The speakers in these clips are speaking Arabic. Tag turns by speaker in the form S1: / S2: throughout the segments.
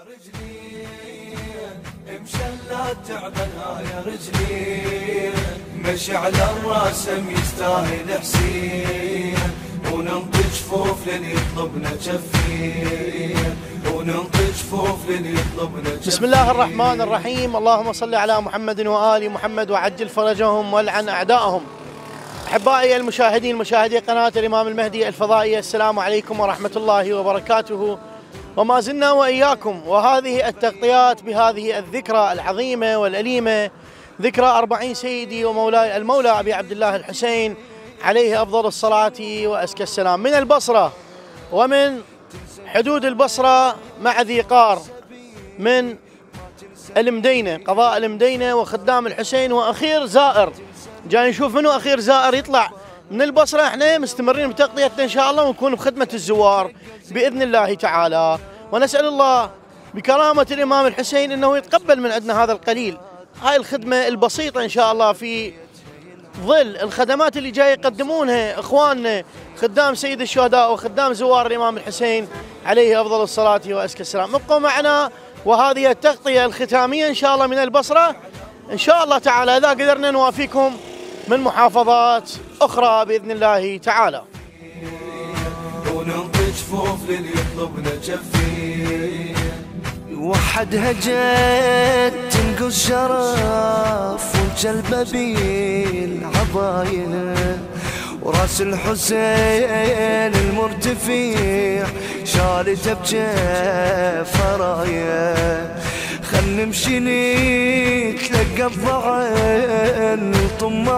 S1: رجلي مشلات تعبانها يا رجلي، مشي على الراسم يستاهل حسين، وننطي جفوف للي يطلبنا جفين، وننطي جفوف للي يطلبنا جفين.
S2: بسم الله الرحمن الرحيم، اللهم صل على محمد وآل محمد وعجل فرجهم والعن أعدائهم. أحبائي المشاهدين مشاهدي قناة الإمام المهدي الفضائية، السلام عليكم ورحمة الله وبركاته. وما زلنا وإياكم وهذه التغطيات بهذه الذكرى العظيمة والأليمة، ذكرى 40 سيدي ومولاي المولى أبي عبد الله الحسين عليه أفضل الصلاة وأزكى السلام، من البصرة ومن حدود البصرة مع ذي قار، من المدينة، قضاء المدينة وخدام الحسين، وأخير زائر. جاي نشوف منو أخير زائر يطلع من البصرة. احنا مستمرين بتغطيتنا إن شاء الله، ونكون بخدمة الزوار بإذن الله تعالى، ونسأل الله بكرامة الإمام الحسين أنه يتقبل من عندنا هذا القليل، هاي الخدمة البسيطة إن شاء الله، في ظل الخدمات اللي جاي يقدمونها إخواننا خدام سيد الشهداء وخدام زوار الإمام الحسين عليه أفضل الصلاة وأزكى السلام. ابقوا معنا وهذه التغطية الختامية إن شاء الله من البصرة إن شاء الله تعالى، إذا قدرنا نوافيكم من محافظات أخرى بإذن الله تعالى.
S1: وننطي جفوف للي يطلبنا جفين،
S3: وحدها جت تنقص شرف والجلبة بالعضايا، وراس الحسين المرتفع شالته بجيف رايه، خل نمشي نتلقى الضعن نطمع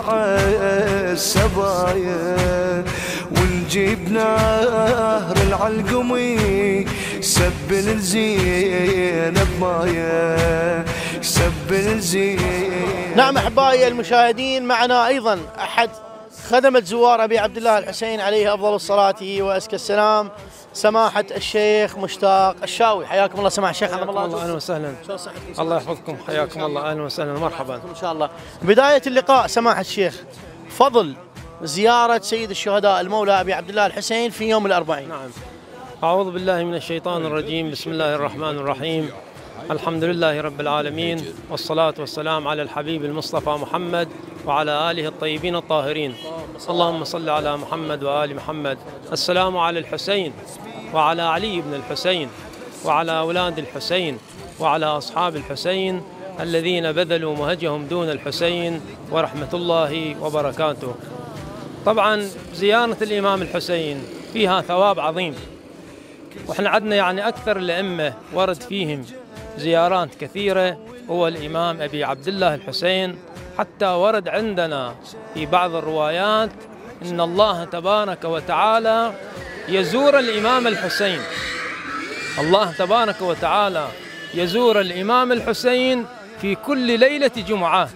S3: السبايا، ونجيب نهر العلقمي سبل الزينب مايه، سبل الزينب.
S2: نعم أحبائي المشاهدين، معنا أيضا أحد خدمة زوار أبي عبد الله الحسين عليه أفضل الصلاة وأزكى السلام، سماحة الشيخ مشتاق الشاوي. حياكم الله سماحة الشيخ.
S4: حياكم الله، أهلا وسهلا. الله يحفظكم، حياكم الله، أهلا وسهلا، مرحبا
S2: إن شاء الله. بداية اللقاء سماحة الشيخ، فضل زيارة سيد الشهداء المولى أبي عبد الله الحسين في يوم الأربعين.
S4: نعم. أعوذ بالله من الشيطان الرجيم، بسم الله الرحمن الرحيم، الحمد لله رب العالمين، والصلاة والسلام على الحبيب المصطفى محمد وعلى آله الطيبين الطاهرين. اللهم صل على محمد وآل محمد. السلام على الحسين وعلى علي بن الحسين وعلى أولاد الحسين وعلى أصحاب الحسين الذين بذلوا مهجهم دون الحسين ورحمة الله وبركاته. طبعا زيارة الإمام الحسين فيها ثواب عظيم، وإحنا عندنا يعني أكثر الأئمة ورد فيهم زيارات كثيرة هو الإمام أبي عبد الله الحسين، حتى ورد عندنا في بعض الروايات إن الله تبارك وتعالى يزور الإمام الحسين، الله تبارك وتعالى يزور الإمام الحسين في كل ليلة جمعة،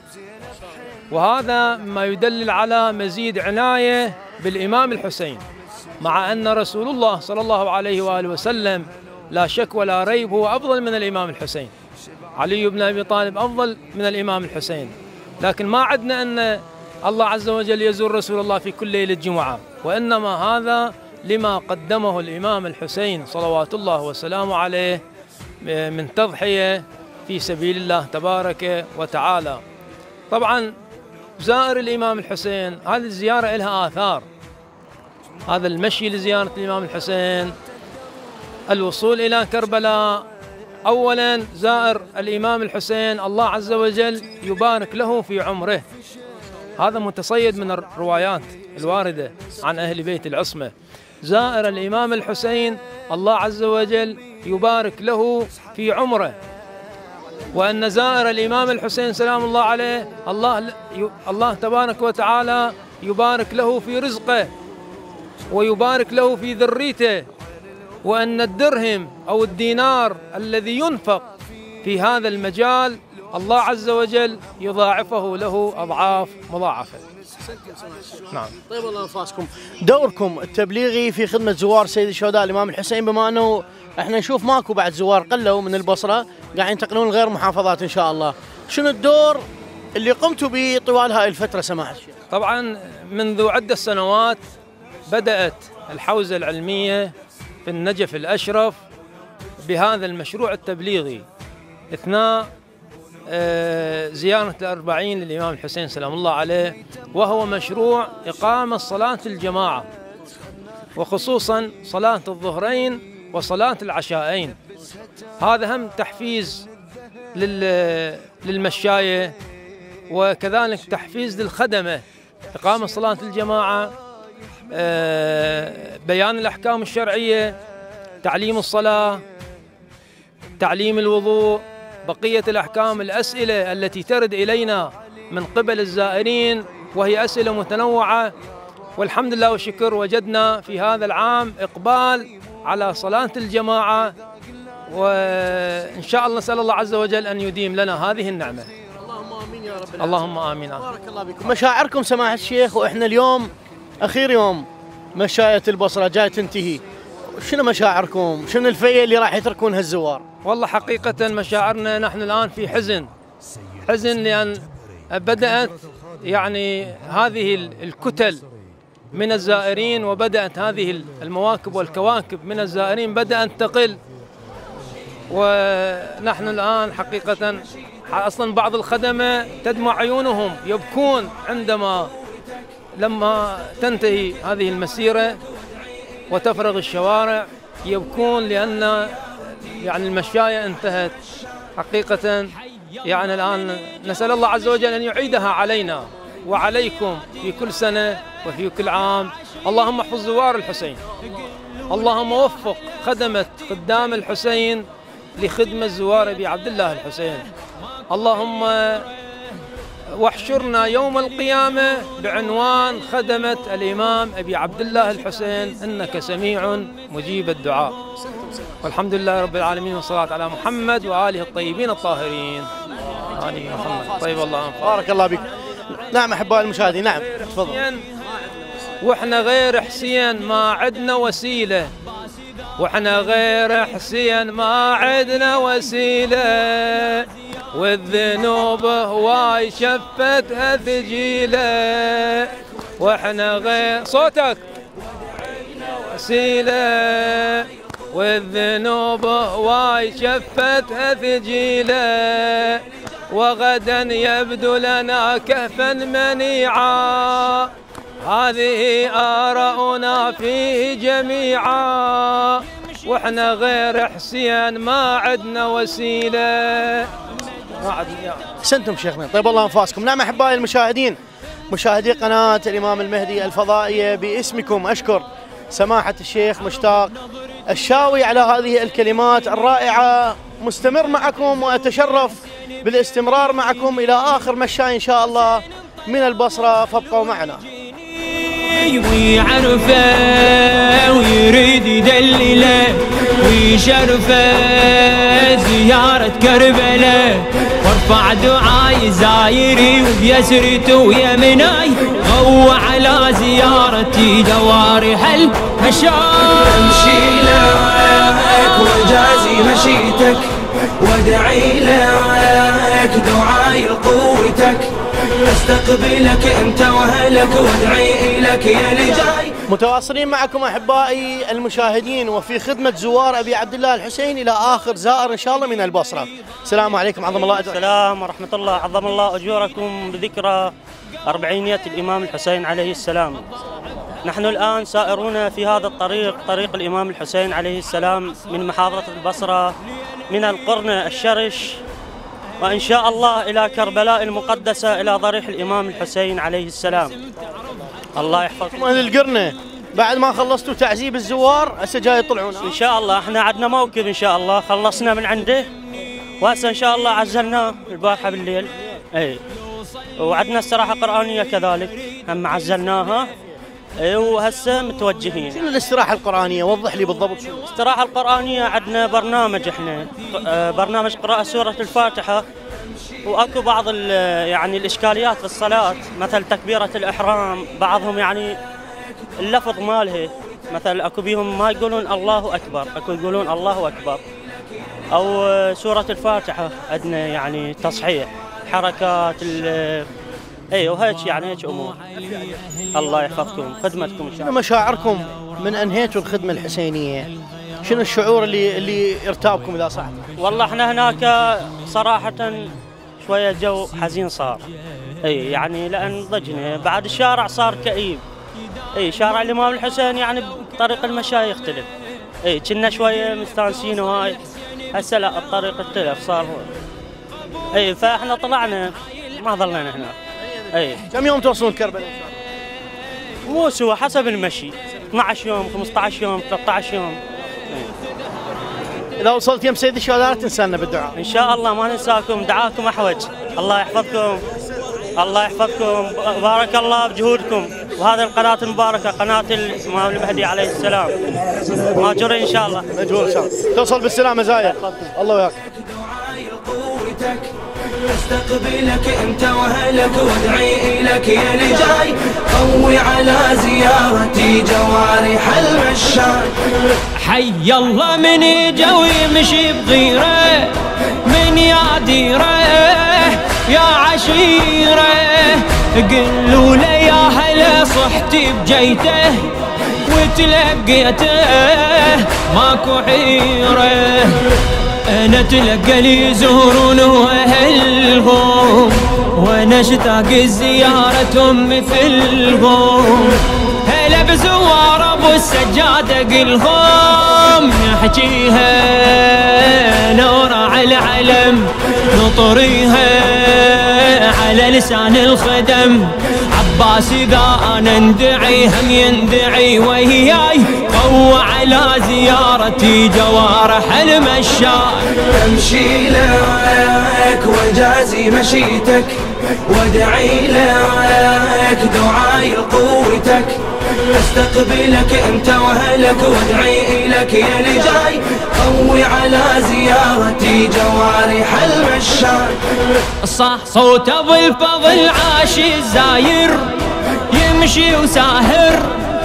S4: وهذا ما يدلل على مزيد عناية بالإمام الحسين، مع أن رسول الله صلى الله عليه وآله وسلم لا شك ولا ريب هو أفضل من الإمام الحسين، علي بن أبي طالب أفضل من الإمام الحسين، لكن ما عدنا أن الله عز وجل يزور رسول الله في كل ليلة جمعة، وإنما هذا لما قدمه الإمام الحسين صلوات الله وسلامه عليه من تضحية في سبيل الله تبارك وتعالى. طبعا زائر الإمام الحسين هذه الزيارة لها آثار، هذا المشي لزيارة الإمام الحسين، الوصول إلى كربلاء، أولا زائر الإمام الحسين الله عز وجل يبارك له في عمره، هذا متصيد من الروايات الواردة عن أهل بيت العصمة. زائر الإمام الحسين الله عز وجل يبارك له في عمره، وأن زائر الإمام الحسين سلام الله عليه الله تبارك وتعالى يبارك له في رزقه ويبارك له في ذريته، وأن الدرهم أو الدينار الذي ينفق في هذا المجال الله عز وجل يضاعفه له أضعاف مضاعفة. نعم.
S2: طيب الله انفاسكم، دوركم التبليغي في خدمة زوار سيد الشهداء الإمام الحسين، بما أنه احنا نشوف ماكو بعد زوار، قلوا من البصرة قاعدين ينتقلون غير محافظات إن شاء الله، شنو الدور اللي قمتوا به طوال هاي الفترة سماحة الشيخ؟
S4: طبعا منذ عدة سنوات بدأت الحوزة العلمية في النجف الأشرف بهذا المشروع التبليغي أثناء زيارة الأربعين للإمام الحسين سلام الله عليه، وهو مشروع إقامة صلاة الجماعة، وخصوصا صلاة الظهرين وصلاة العشاءين. هذا هم تحفيز للمشاية، وكذلك تحفيز للخدمة. إقامة صلاة الجماعة، بيان الأحكام الشرعية، تعليم الصلاة، تعليم الوضوء، بقية الأحكام، الأسئلة التي ترد إلينا من قبل الزائرين وهي أسئلة متنوعة. والحمد لله والشكر وجدنا في هذا العام إقبال على صلاة الجماعة، وإن شاء الله نسأل الله عز وجل أن يديم لنا هذه النعمة.
S2: اللهم آمين يا رب.
S4: اللهم آمين.
S2: بارك الله بكم. مشاعركم سماحة الشيخ، وإحنا اليوم أخير يوم مشاية البصرة جاي تنتهي، شنو مشاعركم؟ شنو الفئة اللي راح يتركونها الزوار؟
S4: والله حقيقة مشاعرنا نحن الآن في حزن لأن بدأت يعني هذه الكتل من الزائرين، وبدأت هذه المواكب والكواكب من الزائرين بدأت تقل. ونحن الآن حقيقة أصلا بعض الخدمة تدمع عيونهم، يبكون لما تنتهي هذه المسيرة وتفرغ الشوارع، يبكون لأن يعني المشاية انتهت حقيقة. يعني الآن نسأل الله عز وجل أن يعيدها علينا وعليكم في كل سنة وفي كل عام. اللهم احفظ زوار الحسين، اللهم وفق خدام الحسين لخدمة زوار أبي عبد الله الحسين. اللهم واحشرنا يوم القيامة بعنوان خدمة الإمام أبي عبد الله الحسين، إنك سميع مجيب الدعاء. والحمد لله رب العالمين، والصلاة على محمد وآله الطيبين الطاهرين. آله محمد طيب الله أنفع.
S2: بارك الله بك. نعم أحبائي المشاهدين، نعم تفضل.
S4: وإحنا غير حسين ما عدنا وسيلة، وإحنا غير حسين ما عدنا وسيلة، والذنوب هواي شفتها ثقيلة، وإحنا غير صوتك وسيلة، والذنوب هواي شفتها ثقيلة، وغدا يبدو لنا كهفا منيعا، هذه آراؤنا فيه جميعا، واحنا غير حسين ما عدنا وسيلة.
S2: احسنتم شيخنا، طيب الله انفاسكم. نعم احبائي المشاهدين، مشاهدي قناة الإمام المهدي الفضائية، باسمكم أشكر سماحة الشيخ مشتاق الشاوي على هذه الكلمات الرائعة. مستمر معكم وأتشرف بالاستمرار معكم إلى آخر مشاي إن شاء الله من البصرة، فابقوا معنا.
S5: ويعرفه ويريد يدلله ويشرفه زيارة كربلاء، وارفع دعاي زايري وبيسرته ويمناي، غو على زيارتي جوارح المشاي.
S6: امشي لك وجازي مشيتك، وادعي لك دعاي لقوتك، استقبلك انت واهلك وادعي لك يا لجاي.
S2: متواصلين معكم احبائي المشاهدين وفي خدمه زوار ابي عبد الله الحسين الى اخر زائر ان شاء الله من البصره. السلام عليكم، عظم الله اجركم.
S7: السلام ورحمه الله، عظم الله اجوركم بذكرى 400 الامام الحسين عليه السلام. نحن الان سائرون في هذا الطريق، طريق الامام الحسين عليه السلام، من محافظه البصره، من القرن الشرش، وإن شاء الله إلى كربلاء المقدسة، إلى ضريح الإمام الحسين عليه السلام. الله يحفظكم.
S2: أهل القرنة بعد ما خلصتوا تعذيب الزوار هسه جاي يطلعون
S7: إن شاء الله. إحنا عندنا موكب إن شاء الله، خلصنا من عنده وهسه إن شاء الله عزلناه البارحة بالليل. أي وعندنا استراحة قرآنية كذلك هم عزلناها. وهسه متوجهين.
S2: شنو الاستراحة القرآنية؟ وضح لي بالضبط شنو
S7: الاستراحة القرآنية. عندنا برنامج احنا برنامج قراءة سورة الفاتحة، واكو بعض يعني الاشكاليات في الصلاة، مثل تكبيرة الإحرام، بعضهم يعني اللفظ ماله، مثل اكو بيهم ما يقولون الله أكبر، اكو يقولون الله أكبر. او سورة الفاتحة عندنا يعني تصحيح حركات وهيك يعني هيك امور. الله يحفظكم، خدمتكم ان شاء الله.
S2: مشاعركم من انهيتوا الخدمه الحسينيه شنو الشعور اللي ارتابكم اذا صح؟
S7: والله احنا هناك صراحة شوية جو حزين صار. اي يعني لان ضجنا بعد الشارع صار كئيب. اي شارع الامام الحسين يعني بطريق المشاي يختلف. اي كنا شوية مستانسين وهاي. هسه لا الطريق اختلف صار. اي فاحنا طلعنا ما ظلنا هنا. اي
S2: كم يوم توصلون كربلاء ان شاء الله؟
S7: مو سوى حسب المشي 12 يوم 15 يوم 13 يوم.
S2: اذا وصلت يم سيد الشهداء لا تنسانا بالدعاء.
S7: ان شاء الله ما ننساكم، دعاكم احوج. الله يحفظكم، الله يحفظكم، بارك الله بجهودكم، وهذه القناة المباركة قناة الإمام المهدي عليه السلام ماجورين إن شاء الله.
S2: مجهول إن شاء الله. توصل بالسلامة زايد. الله وياك.
S6: استقبلك انت واهلك وادعي لك يا اللي جاي، قوي على زيارتي جوارح المشاي.
S5: حي الله من يجا ويمشي بغيره، من يا ديره يا عشيره، قلوا له يا هلا صحتي بجيته وتلقيته ماكو حيره. انا تلقى لي زورون واهلهم، وانا اشتاق زيارتهم مثلهم. هلا بزوار ابو السجاده قلهم نحكيها نور على العلم نطريها على لسان الخدم. عباس اذا انا ندعي هم يندعي وياي، قوى على زيارتي جوارح المشاي.
S6: امشي لك واجازي مشيتك وادعي لك دعاي لقوتك، استقبلك انت واهلك وادعي لك يا اللي جاي، قوي على زيارتي جوارح المشاي.
S5: صح صوت ابو الفضل عاشي الزاير يمشي وساهر.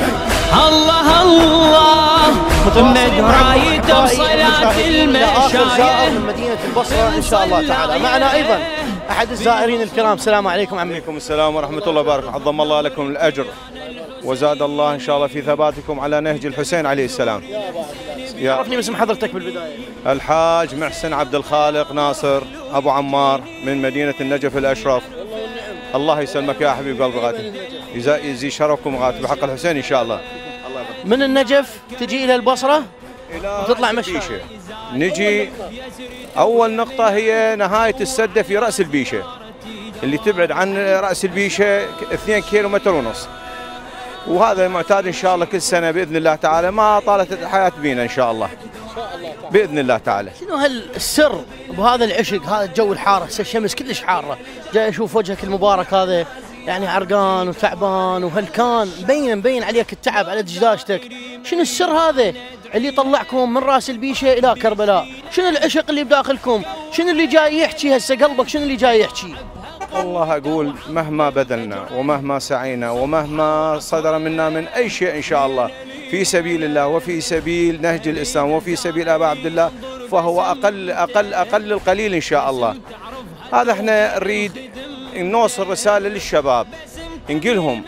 S5: الله الله محمد رايته بصلاة المشاية
S2: من مدينة البصرة ان شاء الله تعالى. معنا ايضا احد الزائرين الكرام. السلام عليكم عمي.
S8: وعليكم السلام ورحمة الله وبركاته. عظم الله لكم الأجر وزاد الله إن شاء الله في ثباتكم على نهج الحسين عليه السلام.
S2: عرفني باسم حضرتك بالبداية.
S8: الحاج محسن عبد الخالق ناصر أبو عمار من مدينة النجف الأشرف. الله يسلمك يا حبيب قلبي غاتي، يزيد شرفكم غاتي بحق الحسين إن شاء الله.
S2: من النجف تجي إلى البصرة وتطلع مشي.
S8: نجي أول نقطة هي نهاية السدة في رأس البيشة اللي تبعد عن رأس البيشة 2 كيلومتر ونص، وهذا معتاد إن شاء الله كل سنة بإذن الله تعالى ما طالت الحياة بينا إن شاء الله بإذن الله تعالى.
S2: شنو هالسر بهذا العشق، هذا الجو الحار، هسه الشمس كلش حارة، جاي أشوف وجهك المبارك هذا يعني عرقان وتعبان وهلكان، مبين عليك التعب على دجاجتك. شنو السر هذا اللي يطلعكم من راس البيشة إلى كربلاء؟ شنو العشق اللي بداخلكم؟ شنو اللي جاي يحكي هسه قلبك؟ شنو اللي جاي يحكي؟
S8: والله أقول مهما بذلنا ومهما سعينا ومهما صدر منا من أي شيء إن شاء الله في سبيل الله وفي سبيل نهج الإسلام وفي سبيل أبا عبد الله، فهو أقل القليل إن شاء الله. هذا احنا نريد نوصل رسالة للشباب، نقولهم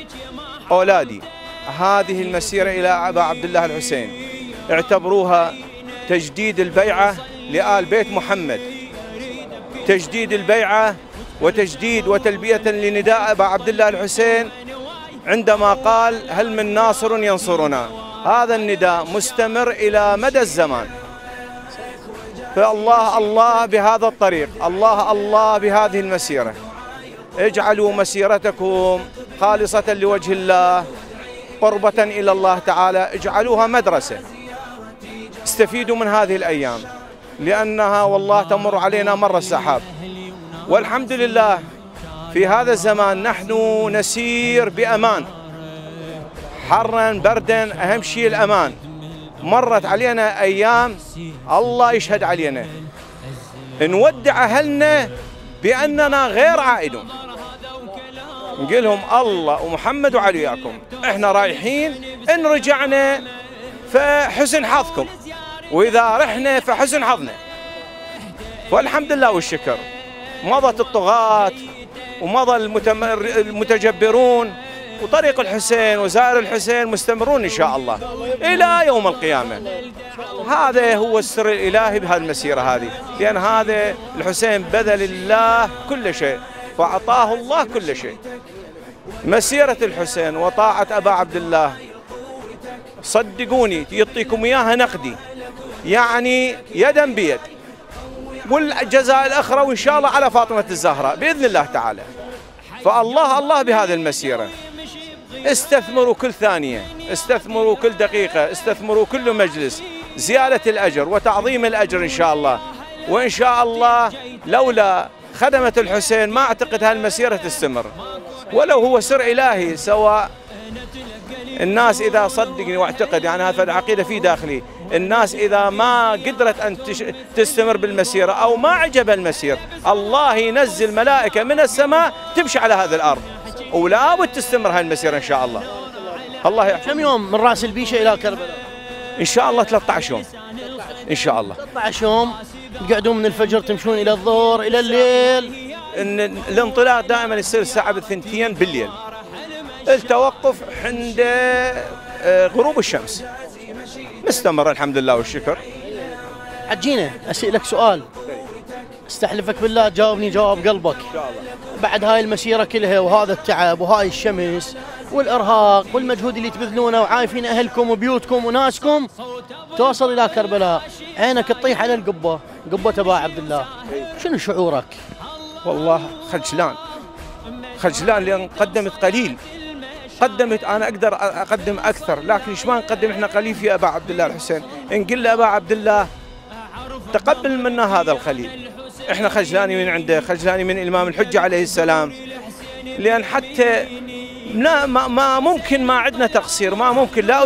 S8: أولادي هذه المسيرة إلى أبا عبد الله الحسين اعتبروها تجديد البيعة لآل بيت محمد، تجديد البيعة وتجديد وتلبية لنداء أبا عبد الله الحسين عندما قال هل من ناصر ينصرنا. هذا النداء مستمر إلى مدى الزمان، فالله الله بهذا الطريق، الله الله بهذه المسيرة. اجعلوا مسيرتكم خالصة لوجه الله قربة إلى الله تعالى، اجعلوها مدرسة، استفيدوا من هذه الأيام لأنها والله تمر علينا مر السحاب. والحمد لله في هذا الزمان نحن نسير بأمان، حرا بردا أهم شيء الأمان. مرت علينا أيام الله يشهد علينا نودع أهلنا بأننا غير عائدون، نقول لهم الله ومحمد وعلياكم احنا رايحين، ان رجعنا فحسن حظكم واذا رحنا فحسن حظنا. والحمد لله والشكر مضت الطغاة ومضى المتجبرون، وطريق الحسين وزائر الحسين مستمرون إن شاء الله إلى يوم القيامة. هذا هو السر الإلهي بهذه المسيرة هذه، لأن هذا الحسين بذل الله كل شيء فأعطاه الله كل شيء. مسيرة الحسين وطاعة أبا عبد الله صدقوني يعطيكم إياها نقدي، يعني يدا بيد، والجزاء الأخرى وإن شاء الله على فاطمة الزهراء بإذن الله تعالى. فالله الله بهذه المسيرة، استثمروا كل ثانية، استثمروا كل دقيقة، استثمروا كل مجلس، زيادة الأجر وتعظيم الأجر إن شاء الله. وإن شاء الله لولا خدمة الحسين ما أعتقد هالمسيرة تستمر، ولو هو سر إلهي. سواء الناس إذا صدقني واعتقد، يعني هذا العقيدة في داخلي، الناس إذا ما قدرت أن تستمر بالمسيرة أو ما عجبها المسير، الله ينزل ملائكة من السماء تمشي على هذا الأرض، ولا بد تستمر هالمسيرة إن شاء الله. الله يحفظ.
S2: كم يوم من رأس البيشة إلى كربلاء؟
S8: إن شاء الله 13 يوم إن شاء الله.
S2: 13 يوم تقعدون من الفجر تمشون إلى الظهر إلى الليل.
S8: إن الانطلاق دائما يصير الساعة 2 بالليل، التوقف عند غروب الشمس. مستمر الحمد لله والشكر.
S2: حجينا أسألك سؤال، استحلفك بالله جاوبني جواب قلبك. بعد هاي المسيرة كلها وهذا التعب وهاي الشمس والإرهاق والمجهود اللي تبذلونه وعايفين أهلكم وبيوتكم وناسكم، توصل إلى كربلاء عينك تطيح على القبة، قبة أبا عبد الله، شنو شعورك؟
S8: والله خجلان لأن قدمت قليل، قدمت أنا أقدر أقدم أكثر، لكن إيش ما نقدم إحنا قليل في أبا عبد الله الحسين. نقول له أبا عبد الله تقبل منا هذا القليل، إحنا خجلاني من عنده، خجلاني من الإمام الحجة عليه السلام، لأن حتى ما ممكن ما عندنا تقصير، ما ممكن. لا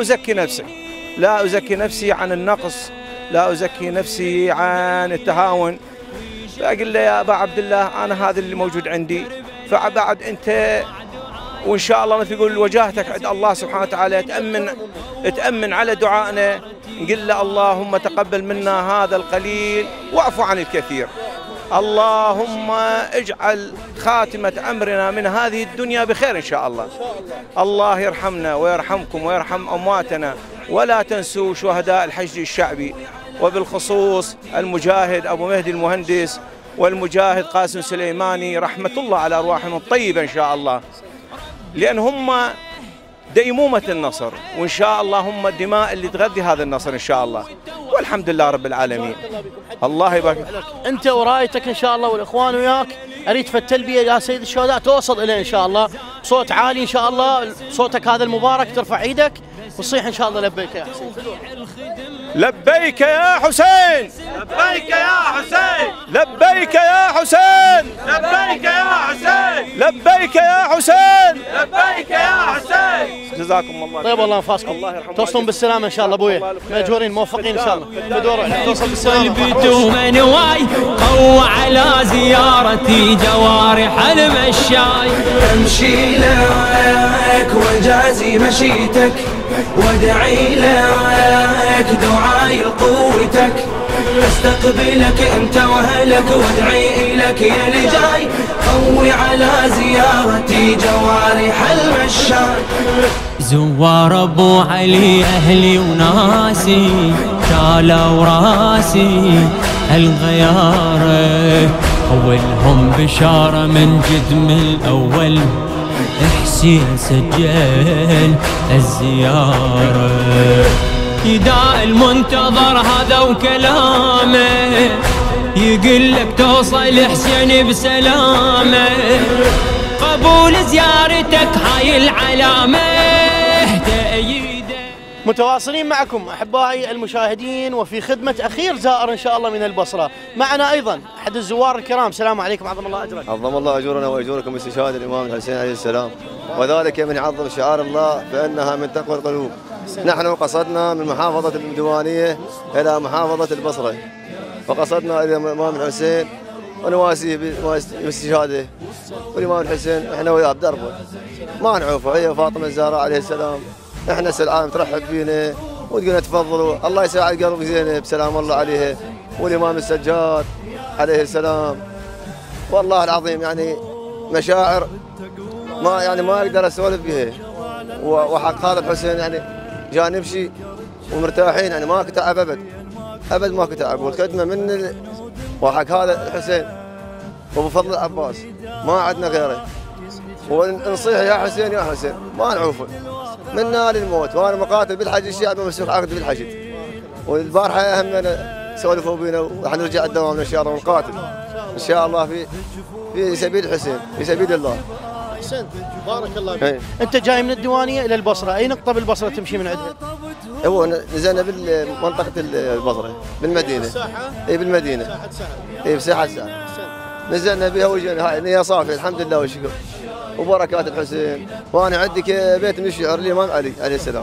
S8: أزكي نفسي عن النقص، لا أزكي نفسي عن التهاون. فأقول له يا أبا عبد الله أنا هذا اللي موجود عندي، فبعد أنت وإن شاء الله مثل يقول وجاهتك عند الله سبحانه وتعالى تأمن على دعائنا. نقول له اللهم تقبل منا هذا القليل واعف عن الكثير. اللهم اجعل خاتمة أمرنا من هذه الدنيا بخير إن شاء الله. الله يرحمنا ويرحمكم ويرحم أمواتنا، ولا تنسوا شهداء الحشد الشعبي، وبالخصوص المجاهد أبو مهدي المهندس والمجاهد قاسم سليماني، رحمة الله على أرواحهم الطيبة إن شاء الله، لأن هم ديمومة النصر، وإن شاء الله هم الدماء اللي تغذي هذا النصر إن شاء الله. والحمد لله رب العالمين. الله يبارك لك.
S2: أنت ورايتك إن شاء الله والإخوان وياك، أريد فالتلبية يا سيد الشهداء توصل إليه إن شاء الله، صوت عالي إن شاء الله، صوتك هذا المبارك ترفع إيدك وتصيح إن شاء الله لبيك يا حسين.
S8: لبيك يا حسين،
S9: لبيك يا حسين،
S8: لبيك يا حسين،
S9: لبيك يا حسين،
S8: لبيك يا حسين،
S9: لبيك يا حسين.
S8: جزاكم الله
S2: طيب الله انفاسكم،
S8: الله يرحمه،
S2: توصلون بالسلامة إن شاء الله أبويا، مأجورين موفقين إن شاء الله، بدور توصل بالسلامة.
S5: بدون واي قوى على زيارتي جوارح المشاي،
S6: امشي لك وجازي مشيتك وادعي لك دعاي لقوتك، استقبلك انت واهلك وادعي لك يا اللي جاي، قوي على زيارتي جوارح المشاي.
S5: زوار ابو علي اهلي وناسي شالوا راسي الغياره، اولهم بشاره من جدم الاول حسين سجل الزياره، يداء المنتظر هذا وكلامه يقول لك توصل حسين بسلامه، قبول زيارتك هاي العلامه تأييده.
S2: متواصلين معكم أحبائي المشاهدين وفي خدمة أخير زائر إن شاء الله من البصرة، معنا أيضا أحد الزوار الكرام. السلام عليكم، عظم الله أجرك.
S10: عظم الله أجورنا وأجوركم باستشهاد الإمام الحسين عليه السلام، وذلك من يعظم شعار الله فإنها من تقوى القلوب. نحن قصدنا من محافظة الديوانية إلى محافظة البصرة، وقصدنا إلى الإمام الحسين ونواسيه باستشهاده، والإمام الحسين إحنا وياه بدربه ما نعوفه، هي فاطمة الزهراء عليه السلام احنا سلعان ترحب فينا وتقول تفضلوا، الله يساعد قلب زينب سلام الله عليها، والامام السجاد عليه السلام. والله العظيم يعني مشاعر ما اقدر اسولف بها. وحق هذا الحسين يعني جاء نمشي ومرتاحين، يعني ماكو تعب ابد ماكو تعب، والخدمه من وحق هذا الحسين وبفضل العباس ما عندنا غيره. ونصيح يا حسين يا حسين ما نعوفه منا للموت. وانا مقاتل بالحج الشعبي ومسوق عقد بالحشد، والبارحه همنا سولفوا بينا وراح نرجع الدوام ان شاء الله ونقاتل ان شاء الله في سبيل الحسين، في سبيل الله.
S2: احسنت بارك الله فيك. انت جاي من الديوانيه الى البصره، اي نقطه بالبصره تمشي من عندها؟
S10: هو نزلنا بمنطقه البصره بالمدينه. اي بالمدينه. اي بساحه ساعه. نزلنا بها وجينا هي صافيه الحمد لله والشكر وبركات الحسين. وانا عندي بيت من الشعر الامام علي عليه السلام.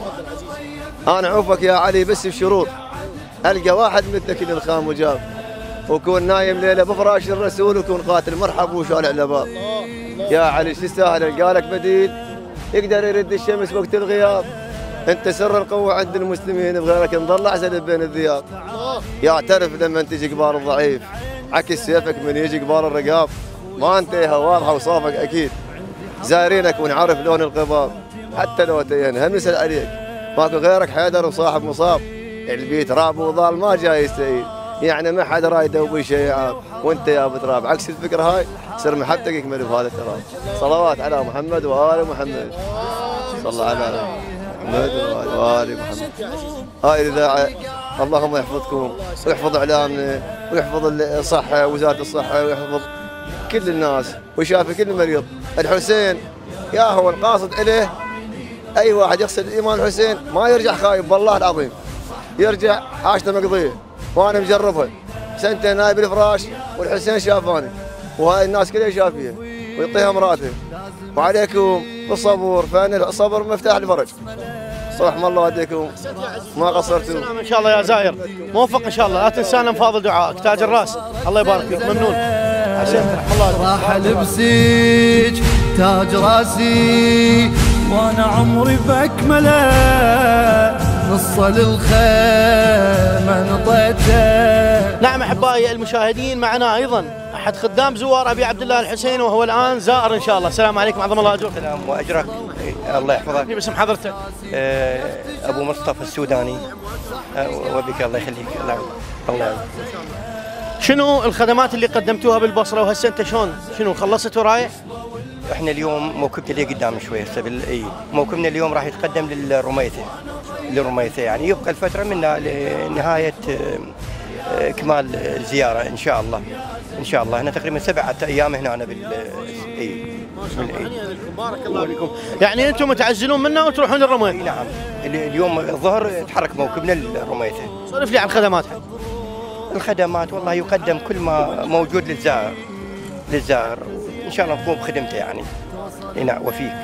S10: انا اعوفك يا علي بس بشروط، القى واحد مثلك للخام وجاب، وكون نايم ليله بفراش الرسول، وكون قاتل مرحب وشارع لباب. يا علي شو يستاهل؟ قالك بديل يقدر يرد الشمس وقت الغياب. انت سر القوه عند المسلمين، بغيرك نضل احسن بين الذياب. يعترف لما تجي قبار الضعيف، عكس سيفك من يجي قبار الرقاب. ما انتهى واضحه وصافك اكيد، زارينك ونعرف لون القباب. حتى لو تين هم نسال عليك، ماكو غيرك حيدر وصاحب مصاب. البيت راب وضال ما جاي يستعيد، يعني ما حد رايده وبيشيعات، وانت يا ابو تراب عكس الفكره هاي. سر محبتك يكمل بهذا التراب. صلوات على محمد وال محمد. صلى على محمد وال محمد. هاي الاذاعه اللهم يحفظكم ويحفظ اعلامنا ويحفظ الصحه وزاره الصحه ويحفظ كل الناس ويشافي كل مريض. الحسين يا هو القاصد اليه، اي واحد يغسل ايمان الحسين ما يرجع خايب والله العظيم، يرجع عاشته مقضيه. وانا مجربها سنتين نايب الفراش والحسين شافاني، وهاي الناس كلها شافيه ويعطيها مراته. وعليكم بالصبر، فان الصبر مفتاح الفرج. رحم الله والديكم ما قصرتوا.
S2: ان شاء الله يا زاير، موفق ان شاء الله. لا تنسانا من فاضل دعائك. تاج الراس الله يبارك فيك. ممنون. حسين رحم الله.
S3: راح لبسيج تاج راسي وانا عمري باكمله، نص للخيمه نطيته.
S2: نعم احبائي المشاهدين، معنا ايضا احد خدام زوار ابي عبد الله الحسين، وهو الان زائر ان شاء الله. السلام عليكم، عظم الله اجرك.
S11: السلام واجرك. الله يحفظك.
S2: باسم حضرتك؟
S11: ابو مصطفى السوداني. وبك الله يخليك. الله يعافيك.
S2: شنو الخدمات اللي قدمتوها بالبصره وهسه انت شنو خلصت ورايح؟
S11: احنا اليوم موكبنا اللي قدام شويه اي موكبنا اليوم راح يتقدم للرميثه يعني يبقى الفتره من لنهايه اكمال الزياره ان شاء الله. ان شاء الله. هنا تقريبا 7 ايام هنا
S2: بارك الله فيكم. يعني انتم متعزلون منا وتروحون للرميث؟
S11: نعم. اليوم الظهر يتحرك موكبنا للرميثه.
S2: سولف لي عن الخدمات.
S11: الخدمات والله يقدم كل ما موجود للزائر ان شاء الله نقوم بخدمته يعني. نعم وفيك.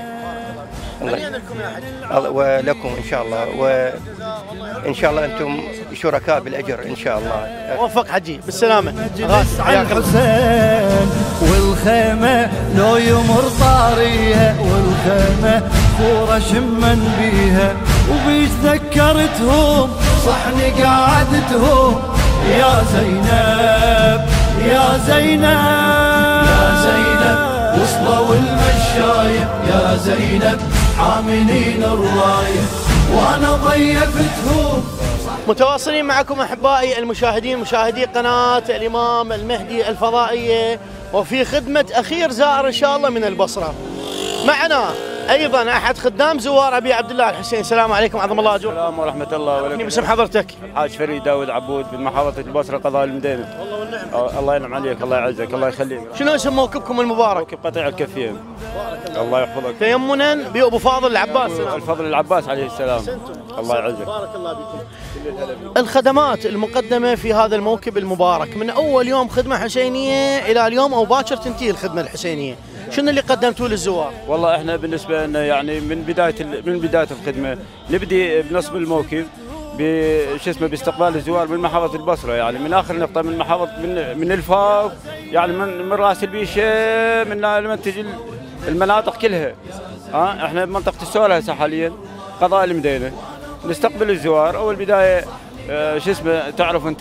S11: الله ولكم ان شاء الله، وان شاء الله انتم شركاء بالاجر ان شاء الله.
S2: موفق حجي بالسلامه.
S3: الحسين والخيمه لو يمر طاريه، والخيمه فوره شمن بيها، وبيش ذكرتهم صحن قعدتهم. يا زينب يا زينب يا زينب وصلوا المشاية، يا زينب حاملين الراية وانا ضيفتهم.
S2: متواصلين معكم احبائي المشاهدين، مشاهدي قناه الامام المهدي الفضائيه، وفي خدمه اخير زائر ان شاء الله من البصره. معنا ايضا احد خدام زوار ابي عبد الله الحسين. السلام عليكم، عظم الله اجرك.
S12: السلام ورحمه الله وبركاته.
S2: باسم حضرتك؟
S12: الحاج فريد داود عبود من محافظه البصره قضاء المدينه.
S2: والله والنعم.
S12: الله ينعم عليك، الله يعزك، الله يخليك.
S2: شنو اسم موكبكم المبارك؟
S12: موكب قطيع الكفين. الله يحفظك.
S2: تيمنا بابو فاضل العباس.
S12: الفضل العباس عليه السلام. الله يعزك.
S2: بارك الله بكم. الخدمات المقدمه في هذا الموكب المبارك من اول يوم خدمه حسينيه الى اليوم او باكر تنتهي الخدمه الحسينيه، شنو اللي قدمتوه للزوار؟
S12: والله احنا بالنسبه لنا يعني من بدايه الخدمه نبدي بنصب الموكب باستقبال الزوار من محافظه البصره، يعني من اخر نقطه من محافظه من الفاف، يعني من راس البيشه، من المنتج المناطق كلها. احنا بمنطقه السوره هسه حاليا قضاء المدينه نستقبل الزوار. اول بدايه تعرف انت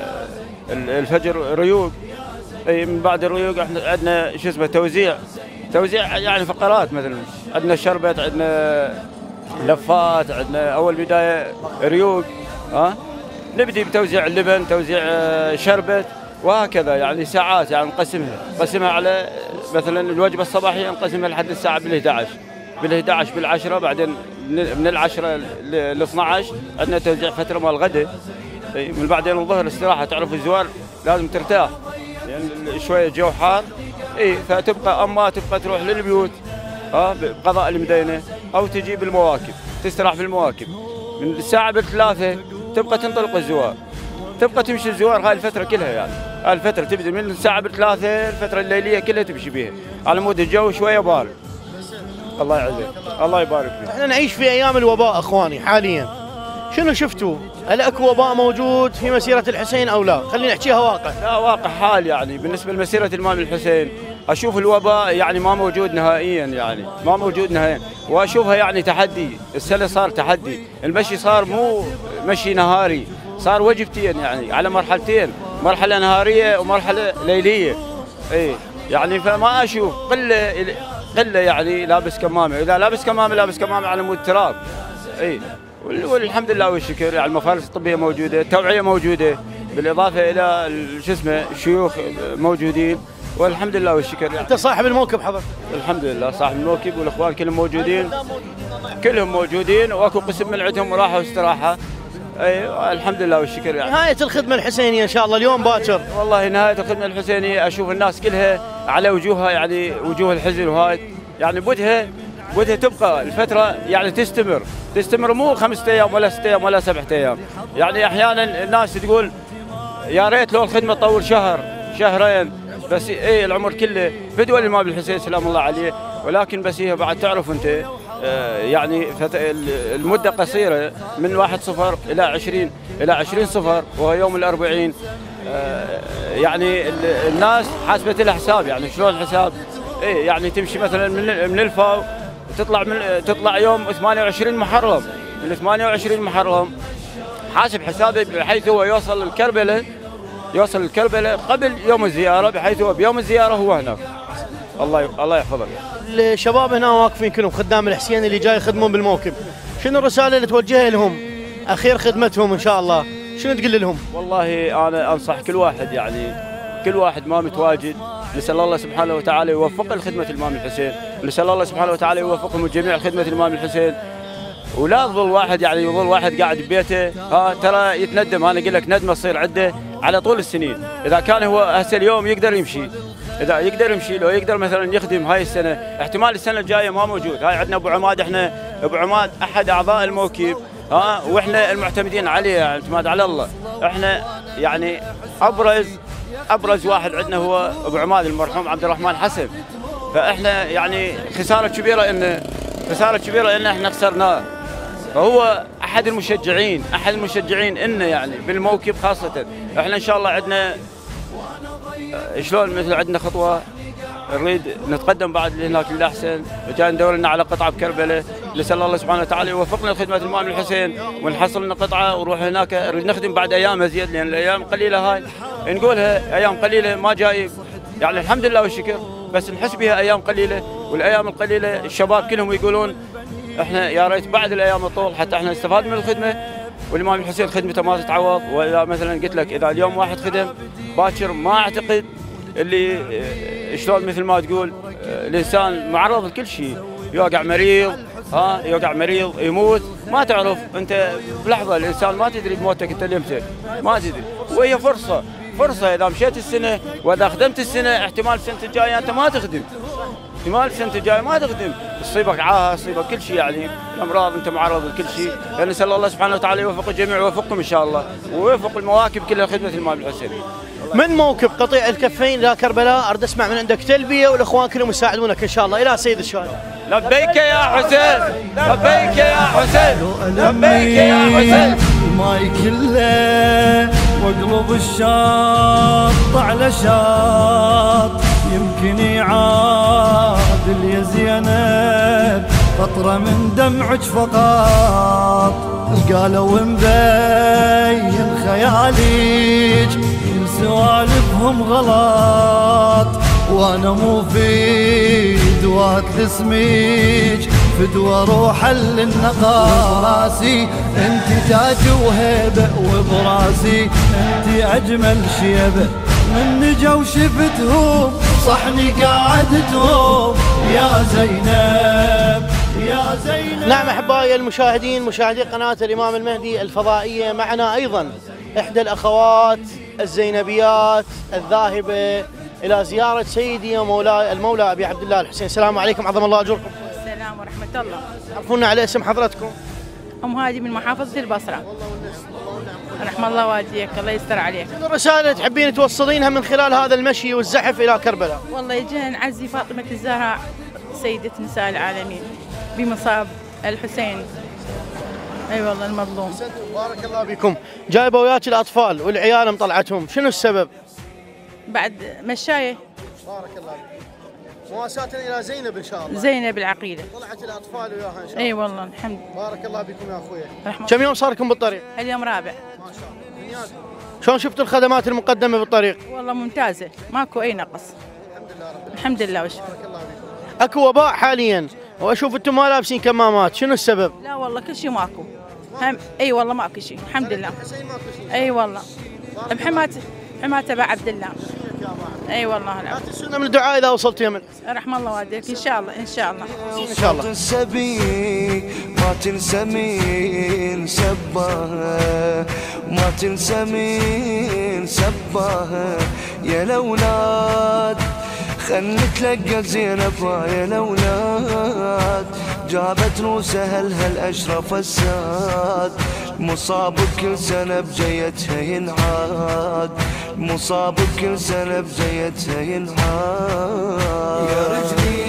S12: الفجر ريوق، اي من بعد الريوق احنا عندنا توزيع توزيع يعني فقرات، مثلا عندنا شربت، عندنا لفات، عندنا اول بدايه ريوق، نبدي بتوزيع اللبن، توزيع شربت، وهكذا يعني ساعات يعني نقسمها على مثلا الوجبه الصباحيه نقسمها لحد الساعه بال11 بال10، بعدين من العشرة ل 12 عندنا توزيع فتره مال الغداء، من بعدين الظهر استراحه. تعرف الزوار لازم ترتاح يعني شويه الجو حار، فتبقى اما تبقى تروح للبيوت بقضاء المدينه او تجي بالمواكب تستراح بالمواكب. من الساعه ب3 تبقى تنطلق الزوار، تبقى تمشي الزوار هاي الفتره كلها، يعني هاي الفتره تبدا من الساعه ب3 الفتره الليليه كلها تمشي بها على مود الجو شويه بارد. الله يعزك، الله يبارك فيك.
S2: احنا نعيش في ايام الوباء اخواني حاليا، شنو شفتوا؟ هل اكو وباء موجود في مسيره الحسين او لا؟ خلينا نحكيها واقع.
S12: لا واقع حال، يعني بالنسبه لمسيره الامام الحسين اشوف الوباء يعني ما موجود نهائيا، يعني ما موجود نهائيا، واشوفها يعني تحدي. السنه صار تحدي، المشي صار مو مشي نهاري، صار وجبتين يعني على مرحلتين، مرحله نهاريه ومرحله ليليه. يعني فما اشوف قله يعني لابس كمامه، اذا لابس كمامه على مود تراب. والحمد لله والشكر، يعني المفارس الطبيه موجوده، التوعيه موجوده، بالاضافه الى شو اسمه الشيوخ موجودين، والحمد لله والشكر. يعني
S2: انت صاحب الموكب حضرتك؟
S12: الحمد لله صاحب الموكب، والاخوان كلهم موجودين، كلهم موجودين، واكو قسم من عندهم راحه واستراحه. الحمد لله والشكر. يعني
S2: نهايه الخدمه الحسينيه ان شاء الله اليوم باكر.
S12: والله نهايه الخدمه الحسينيه اشوف الناس كلها على وجوهها يعني وجوه الحزن، وهاي يعني بدها تبقى الفتره يعني تستمر مو 5 ايام ولا 6 ايام ولا 7 ايام. يعني احيانا الناس تقول يا ريت لو الخدمه تطول شهر شهرين، بس العمر كله فدوى الامام الحسين سلام الله عليه، ولكن بس هي بعد تعرف انت يعني المده قصيره، من 1/0 الى 20/0 وهو يوم ال40. يعني الناس حاسبه لها حساب، يعني شلون الحساب؟ يعني تمشي مثلا من الفاو تطلع يوم 28 محرم، من 28 محرم حاسب حسابه بحيث هو يوصل الكربلاء قبل يوم الزياره، بحيث هو بيوم الزياره هو هناك. الله يحفظك.
S2: الشباب هنا واقفين كلهم خدام الحسين اللي جاي يخدمون بالموكب، شنو الرساله اللي توجهها لهم اخير خدمتهم ان شاء الله؟ شنو تقول لهم؟
S12: والله انا انصح كل واحد، يعني كل واحد ما متواجد، نسال الله سبحانه وتعالى يوفقه لخدمه الامام الحسين، نسال الله سبحانه وتعالى يوفقهم الجميع لخدمه الامام الحسين. ولا يظل واحد يعني يظل واحد قاعد ببيته ترى يتندم. انا اقول لك ندمه تصير عنده على طول السنين. اذا كان هو هسه اليوم يقدر يمشي، اذا يقدر يمشي، لو يقدر مثلا يخدم هاي السنه، احتمال السنه الجايه ما موجود. هاي عندنا ابو عماد، احنا ابو عماد احد اعضاء الموكب، واحنا المعتمدين عليه، اعتماد على الله. احنا يعني ابرز واحد عندنا هو ابو عماد المرحوم عبد الرحمن حسن. فاحنا يعني خساره كبيره ان احنا خسرناه. فهو احد المشجعين انه يعني بالموكب خاصه. احنا ان شاء الله عندنا شلون مثل عندنا خطوه نريد نتقدم بعد هناك للاحسن، جاي ندور لنا على قطعه بكربلاء، نسال الله سبحانه وتعالى يوفقنا لخدمه الامام الحسين ونحصل لنا قطعه ونروح هناك. نريد نخدم بعد ايام ازيد، لان الايام قليله هاي نقولها ايام قليله ما جاي، يعني الحمد لله والشكر، بس نحس بها ايام قليله. والايام القليله الشباب كلهم يقولون احنا يا ريت بعد الايام الطول حتى احنا نستفاد من الخدمه. والامام الحسين خدمته ما تتعوض. واذا مثلا قلت لك اذا اليوم واحد خدم باكر، ما اعتقد اللي شلون مثل ما تقول الانسان معرض لكل شيء، يوقع مريض يموت، ما تعرف انت بلحظه. الانسان ما تدري بموتك انت لمتى، ما تدري. وهي فرصه اذا مشيت السنه واذا خدمت السنه، احتمال السنه الجايه انت ما تخدم، تصيبك عاهه، تصيبك كل شيء، يعني الامراض انت معرض لكل شيء. فنسال الله سبحانه وتعالى يوفق الجميع ويوفقكم ان شاء الله، ويوفق المواكب كلها خدمه الامام الحسين.
S2: من موكب قطيع الكفين الى كربلاء، اريد اسمع من عندك تلبيه، والاخوان كلهم يساعدونك ان شاء الله. الى سيد الشهداء.
S12: لبيك يا حسين، لبيك يا حسين، لبيك يا حسين.
S3: ماي كله واقلب الشاط على شاط، يمكن يعادل يا زينب قطرة من دمعك فقط. قالوا مبين خياليك سوالفهم غلط، وانا مو في فدوات لاسميج فدوى روحا للنقاء راسي انت تاج وهيبة وبراسي انت اجمل شيبة من نجا وشفتهم صحني قاعدتهم يا زينب يا زينب.
S2: نعم احبائي المشاهدين مشاهدي قناة الامام المهدي الفضائية، معنا ايضا احدى الاخوات الزينبيات الذاهبة الى زيارة سيدي ومولاي المولى ابي عبد الله الحسين. السلام عليكم، عظم الله اجركم.
S13: السلام ورحمة الله.
S2: عرفونا على اسم حضرتكم.
S13: ام هادي من محافظة البصرة. رحم الله والديك، الله يستر عليك.
S2: شنو الرسالة تحبين توصلينها من خلال هذا المشي والزحف الى كربلاء؟
S13: والله يجينا نعزي فاطمة الزهراء سيدة نساء العالمين بمصاب الحسين. اي والله المظلوم.
S2: بارك الله بكم. جايبه وياك الاطفال والعيال مطلعتهم، شنو السبب؟
S13: بعد مشاية.
S2: بارك الله بكم. مواساة الى زينب ان شاء الله.
S13: زينب العقيلة.
S2: طلعت الاطفال وياها ان شاء الله.
S13: اي والله الحمد.
S2: بارك الله بكم يا اخويا. كم يوم صار لكم بالطريق؟
S13: اليوم رابع.
S2: ما شاء الله. شلون شفتوا الخدمات المقدمة بالطريق؟
S13: والله ممتازة، ماكو اي نقص.
S2: الحمد لله رب
S13: الحمد لله والشكر.
S2: بارك الله بكم. اكو وباء حاليا واشوف انتم ما لابسين كمامات، شنو السبب؟
S13: لا والله كل شيء ماكو. اي والله ماكو شيء، الحمد لله. اي والله. بحماة ابا عبد الله. اي والله
S2: لا تنسونا من الدعاء اذا وصلت يمن.
S13: رحم الله والديك ان شاء الله ان شاء الله.
S2: ان شاء الله.
S1: ما تنسى مين سباها، ما تنسى مين سباها يا الاولاد. خل نتلقى زينب يا الاولاد، جابت روسها الاشرف الساد. مصاب بكل سنة بجيتها ينعاد، مصاب بكل سنة بجيتها ينعاد يا رجلي.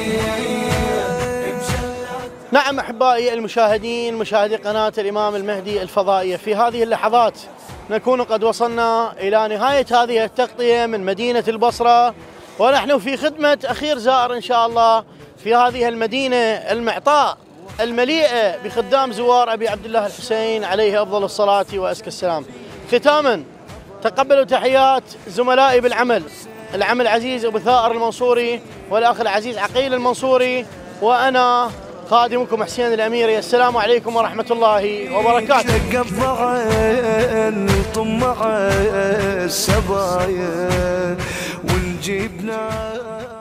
S2: نعم احبائي المشاهدين مشاهدي قناة الامام المهدي الفضائية، في هذه اللحظات نكون قد وصلنا الى نهاية هذه التغطية من مدينة البصرة، ونحن في خدمة اخير زائر ان شاء الله في هذه المدينة المعطاء المليئة بخدام زوار ابي عبد الله الحسين عليه افضل الصلاة وازكى السلام. ختاما تقبلوا تحيات زملائي بالعمل، العمل العزيز ابو ثائر المنصوري والاخ العزيز عقيل المنصوري، وانا خادمكم حسين الاميري. السلام عليكم ورحمة الله وبركاته.
S1: طمع السبايا ونجيبنا